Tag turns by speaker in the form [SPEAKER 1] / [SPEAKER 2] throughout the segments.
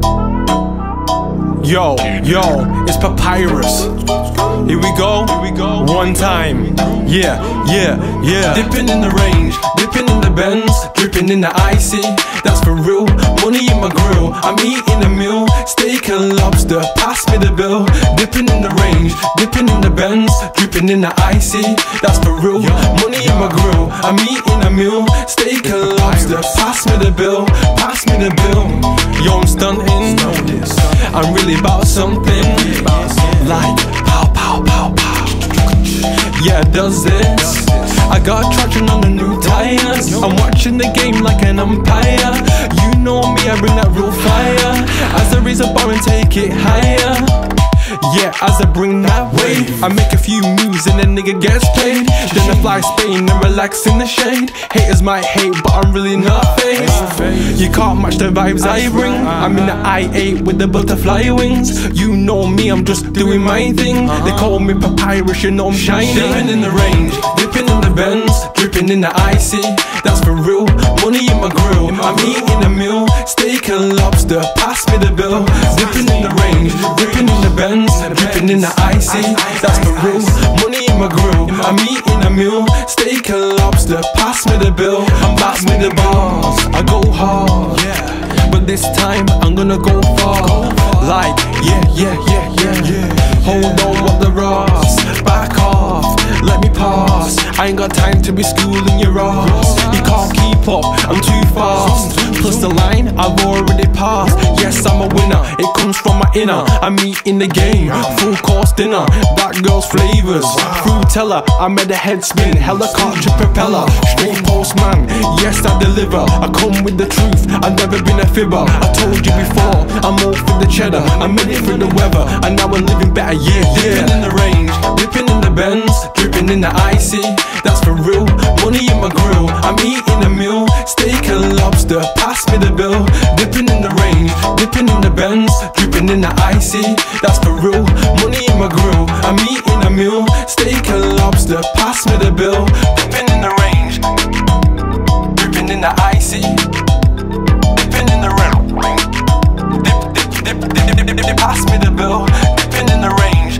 [SPEAKER 1] Yo, it's Papyrus. Here we go, one time. Yeah.
[SPEAKER 2] Dipping in the range, dipping in the Benz, dripping in the icy. That's for real. Money in my grill, I'm eating a meal. Steak and lobster, pass me the bill. Dipping in the range, dipping in the Benz, dripping in the icy. That's for real. Money in my grill, I'm eating a meal. Steak and lobster, pass me the bill, pass me the bill. Yo, I'm stunting. I'm really about something. Like pow pow pow pow. Yeah, does this. I got traction on the new tires. I'm watching the game like an umpire. You know me, I bring that real fire. As I raise a bar and take it higher. Yeah, as I bring that weight, I make a few moves and the nigga gets paid. Then I fly Spain and relax in the shade. Haters might hate, but I'm really not phased. You can't match the vibes I bring. I'm in the I-8 with the butterfly wings. You know me, I'm just doing my thing. They call me Papyrus, you know I'm shining. Dipping in the range, dipping in the Benz, dripping in the icy. That's for real. Money in my grill, I'm eating a meal. Steak and lobster, pass me the bill. Dipping in the range, dipping in the Benz, dripping in the icy. That's for real. Money in my grill, I'm eating a meal. Steak and lobster, pass me the bill, pass me the bars. I go hard, but this time I'm gonna go far. Like yeah. Hold on, what the Ross? Back off, let me pass. I ain't got time to be schooling your ass. You can't keep up, I'm too fast. Plus the line, I've already passed. Yes, I'm a winner, it comes from my inner. I'm eating the game, full course dinner. That girl's flavors, fruit teller. I made a head spin, helicopter propeller. Straight postman, yes I deliver. I come with the truth, I've never been a fibber. I told you before, I'm all for the cheddar. I'm in it for the weather, and now I'm living better, yeah. Dipping in the range, dipping in the Benz, dripping in the icy. That's for real. Money in my grill, I'm eating a meal. Steak and lobster, pass me the bill. Dipping in the range, dipping in the Benz, dripping in the icy. That's for real. Money in my grill, I'm eating a meal. Steak and lobster, pass me the bill. Dipping in the range, dripping in the icy. Dipping in the range, dip, pass me the bill. Dipping in the range,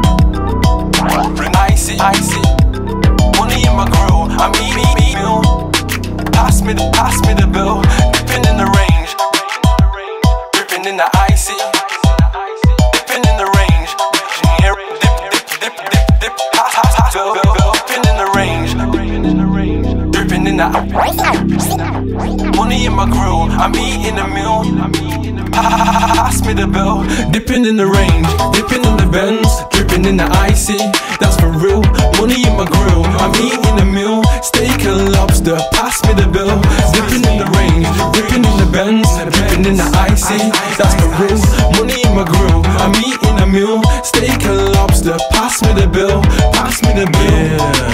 [SPEAKER 2] icy. Money in my grill, I'm eating a meal. Pass me the bill. Dipping in the range, dripping in the icy. Dipping in the range, dip, pass bill. Dipping in the range, dripping in the money in my grill, I'm eating a meal. Pass me the bill. Dipping in the range, dipping in the Benz, dripping in the icy. That's for real. Money in my grill, I'm eating a meal. Steak and lobster, pass me the bill. Dipping in the range, dipping in the Benz, dripping in the icy. That's for real. Money in my grill, I'm eating a meal. Steak and lobster, pass me the bill, pass me the bill.